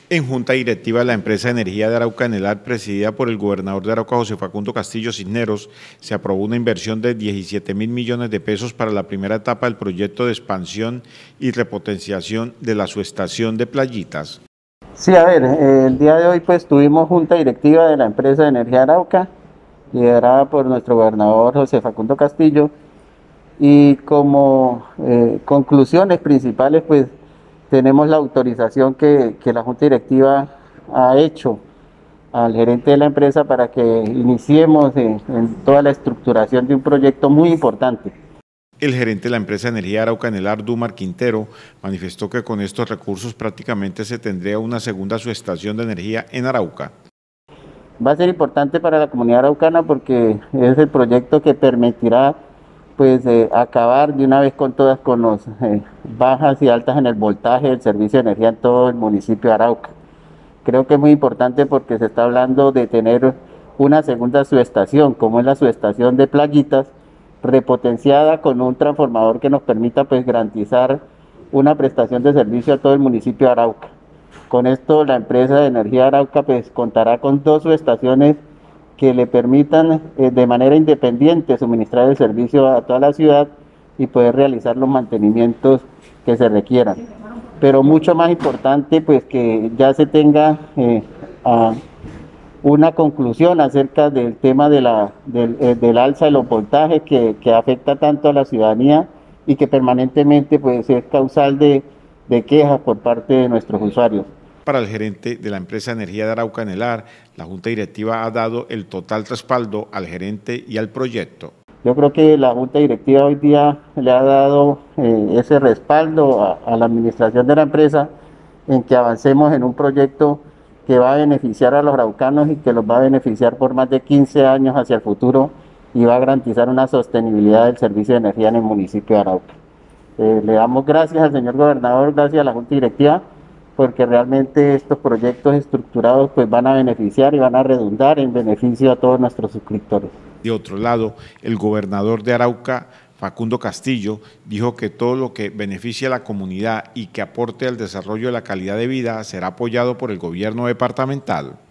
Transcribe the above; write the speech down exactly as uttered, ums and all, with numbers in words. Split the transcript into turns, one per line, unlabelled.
En junta directiva de la empresa de energía de Arauca Enelar, presidida por el gobernador de Arauca, José Facundo Castillo Cisneros, se aprobó una inversión de diecisiete mil millones de pesos para la primera etapa del proyecto de expansión y repotenciación de la subestación de Playitas.
Sí, a ver, eh, el día de hoy pues tuvimos junta directiva de la empresa de energía de Arauca, liderada por nuestro gobernador José Facundo Castillo, y como eh, conclusiones principales pues tenemos la autorización que, que la junta directiva ha hecho al gerente de la empresa para que iniciemos en, en toda la estructuración de un proyecto muy importante.
El gerente de la empresa de energía de Arauca Enelar, Dumar Quintero, manifestó que con estos recursos prácticamente se tendría una segunda subestación de energía en Arauca.
Va a ser importante para la comunidad araucana porque es el proyecto que permitirá pues eh, acabar de una vez con todas con los eh, bajas y altas en el voltaje del servicio de energía en todo el municipio de Arauca. Creo que es muy importante porque se está hablando de tener una segunda subestación, como es la subestación de Playitas, repotenciada con un transformador que nos permita pues garantizar una prestación de servicio a todo el municipio de Arauca. Con esto la empresa de energía de Arauca pues contará con dos subestaciones que le permitan eh, de manera independiente suministrar el servicio a toda la ciudad y poder realizar los mantenimientos que se requieran. Pero mucho más importante pues que ya se tenga eh, a una conclusión acerca del tema de la, del, eh, del alza de los voltajes que, que afecta tanto a la ciudadanía y que permanentemente puede ser causal de, de quejas por parte de nuestros usuarios.
Para el gerente de la empresa de energía de Arauca Enelar, la junta directiva ha dado el total respaldo al gerente y al proyecto.
Yo creo que la junta directiva hoy día le ha dado eh, ese respaldo a, a la administración de la empresa en que avancemos en un proyecto que va a beneficiar a los araucanos y que los va a beneficiar por más de quince años hacia el futuro y va a garantizar una sostenibilidad del servicio de energía en el municipio de Arauca. Eh, le damos gracias al señor gobernador, gracias a la junta directiva, porque realmente estos proyectos estructurados pues van a beneficiar y van a redundar en beneficio a todos nuestros suscriptores.
De otro lado, el gobernador de Arauca, Facundo Castillo, dijo que todo lo que beneficie a la comunidad y que aporte al desarrollo de la calidad de vida será apoyado por el gobierno departamental.